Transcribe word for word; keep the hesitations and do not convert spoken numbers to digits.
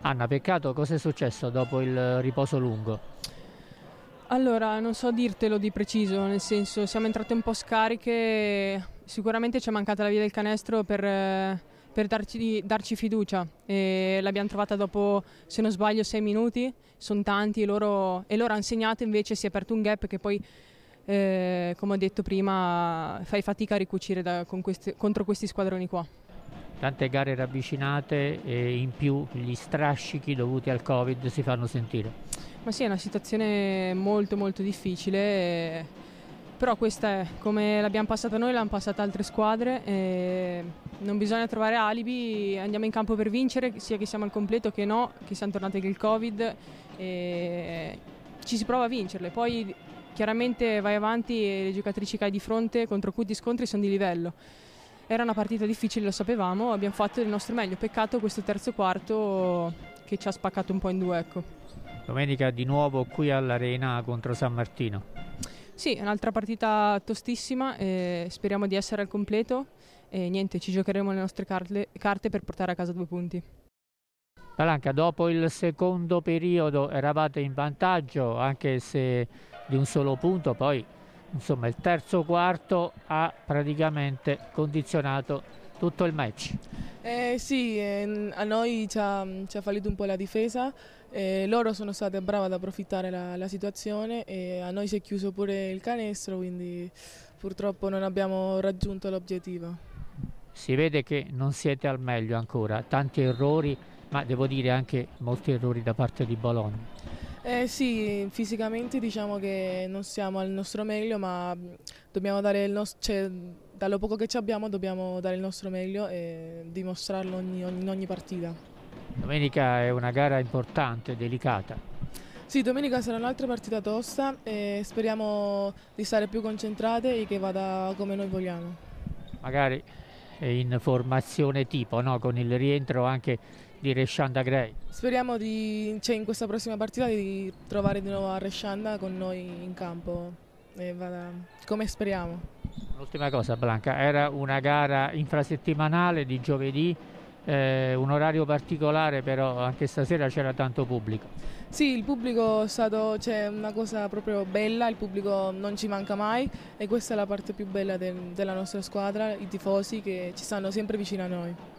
Anna, peccato, cosa è successo dopo il riposo lungo? Allora, non so dirtelo di preciso, nel senso siamo entrate un po' scariche, sicuramente ci è mancata la via del canestro per, eh, per darci, darci fiducia e l'abbiamo trovata dopo, se non sbaglio, sei minuti, sono tanti e loro, e loro hanno segnato, invece si è aperto un gap che poi, eh, come ho detto prima, fai fatica a ricucire da- con questi- contro questi squadroni qua. Tante gare ravvicinate e in più gli strascichi dovuti al Covid si fanno sentire. Ma sì, è una situazione molto molto difficile, e- però questa è come l'abbiamo passata noi, l'hanno passata altre squadre, e non bisogna trovare alibi, andiamo in campo per vincere, sia che siamo al completo che no, che siamo tornati con il Covid, e ci si prova a vincerle. Poi chiaramente vai avanti e le giocatrici che hai di fronte contro cui ti scontri sono di livello. Era una partita difficile, lo sapevamo, abbiamo fatto il nostro meglio, peccato questo terzo quarto che ci ha spaccato un po' in due, ecco. Domenica di nuovo qui all'Arena contro San Martino. Sì, è un'altra partita tostissima, e speriamo di essere al completo e niente, ci giocheremo le nostre carte, carte per portare a casa due punti. Palanca, dopo il secondo periodo eravate in vantaggio, anche se di un solo punto, poi insomma il terzo quarto ha praticamente condizionato tutto il match. Eh, sì, eh, a noi ci ha, ci ha fallito un po' la difesa, eh, loro sono state brave ad approfittare la, la situazione e a noi si è chiuso pure il canestro, quindi purtroppo non abbiamo raggiunto l'obiettivo. Si vede che non siete al meglio ancora, tanti errori, ma devo dire anche molti errori da parte di Bologna. Eh, sì, fisicamente diciamo che non siamo al nostro meglio, ma dobbiamo dare il nostro, cioè, dallo poco che ci abbiamo dobbiamo dare il nostro meglio e dimostrarlo ogni, ogni- in ogni partita. Domenica è una gara importante, delicata. Sì, domenica sarà un'altra partita tosta e speriamo di stare più concentrate e che vada come noi vogliamo. Magari in formazione tipo, no? Con il rientro anche di Reshanda Gray. Speriamo di, cioè, in questa prossima partita di trovare di nuovo a Rescianda con noi in campo e vada come speriamo. L'ultima cosa, Blanca, era una gara infrasettimanale di giovedì, eh, un orario particolare, però anche stasera c'era tanto pubblico. Sì, il pubblico è stato, c'è una cosa proprio bella, il pubblico non ci manca mai e questa è la parte più bella del- della nostra squadra, i tifosi che ci stanno sempre vicino a noi.